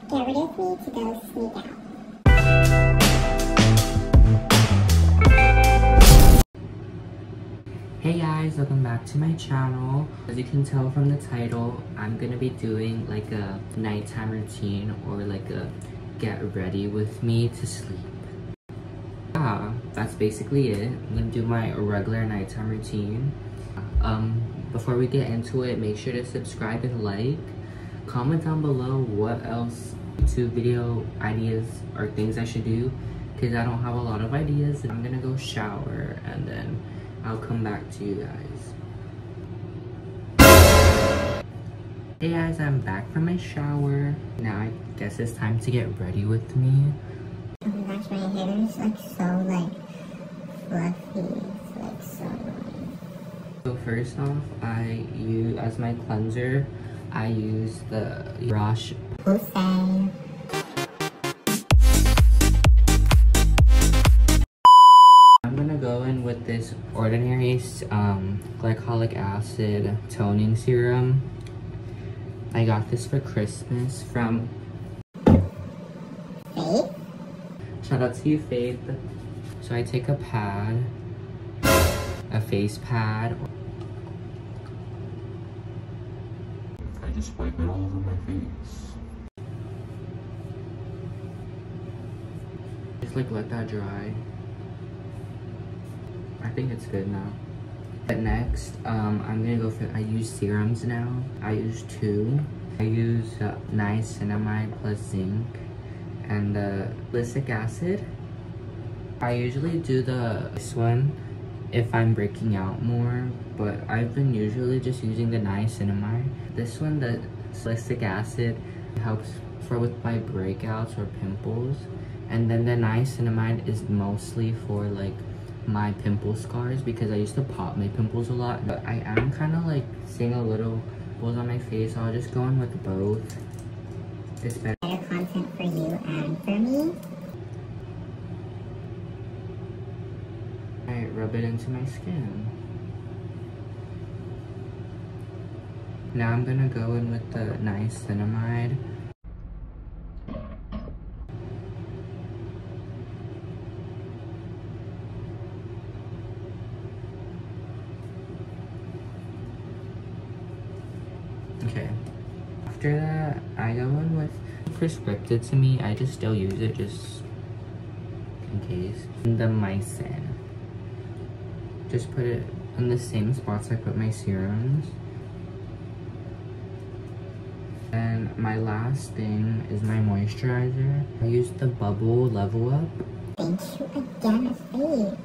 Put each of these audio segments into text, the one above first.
Get ready with me to go sneak out. Hey guys, welcome back to my channel. As you can tell from the title, I'm gonna be doing like a nighttime routine or like a get ready with me to sleep. Yeah, that's basically it. I'm gonna do my regular nighttime routine. Before we get into it, make sure to subscribe and like. Comment down below what else YouTube video ideas or things I should do, because I don't have a lot of ideas. I'm gonna go shower and then I'll come back to you guys. Hey guys, I'm back from my shower. Now I guess it's time to get ready with me. Oh my gosh, my hair is like so fluffy. It's like so annoying. So first off, I use as my cleanser, I use the Roche Posay. I'm gonna go in with this Ordinary glycolic acid toning serum. I got this for Christmas from Faith? Shout out to you, Faith. So I take a pad, a face pad. I just wipe it all over my face. Just like let that dry. I think it's good now. But next, I'm gonna go for, I use serums now. I use two. I use niacinamide plus zinc and salicylic acid. I usually do this one if I'm breaking out more, but I've been usually just using the niacinamide. This one, the salicylic acid, helps with my breakouts or pimples, and then the niacinamide is mostly for like my pimple scars, because I used to pop my pimples a lot, but I am kind of like seeing a little pimples on my face, so I'll just go in with both. It's better Content for you and for me. I rub it into my skin. Now I'm gonna go in with the niacinamide. Okay. After that, I go in with prescripted to me. I just still use it just in case. The Mycin. Just put it in the same spots I put my serums. And my last thing is my moisturizer. I use the Bubble Level Up. Thank you again, Faith.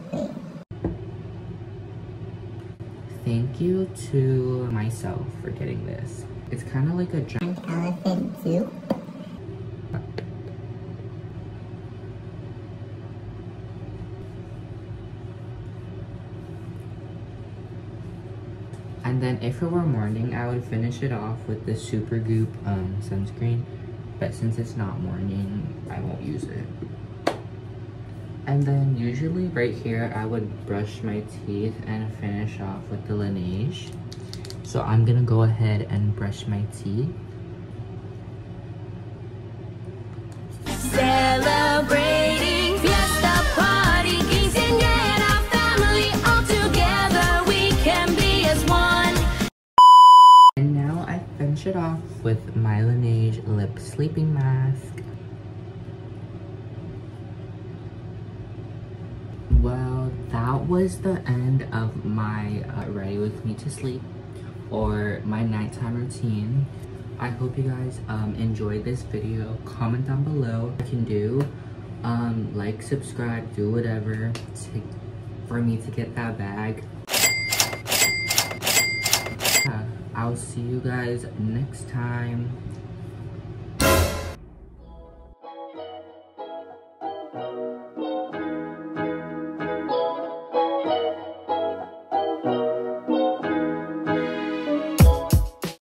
Thank you to myself for getting this. It's kind of like a giant Elephant too. And then if it were morning, I would finish it off with the Supergoop sunscreen. But since it's not morning, I won't use it. And then usually right here, I would brush my teeth and finish off with the Laneige. So I'm gonna go ahead and brush my teeth. Celebrating fiesta party, quinceañera family all together, we can be as one. And now I finish it off with my Laneige lip sleeping mask. Well, that was the end of my ready with me to sleep or my nighttime routine. I hope you guys enjoyed this video. Comment down below what I can do. Like, subscribe, do whatever for me to get that bag. Yeah, I'll see you guys next time.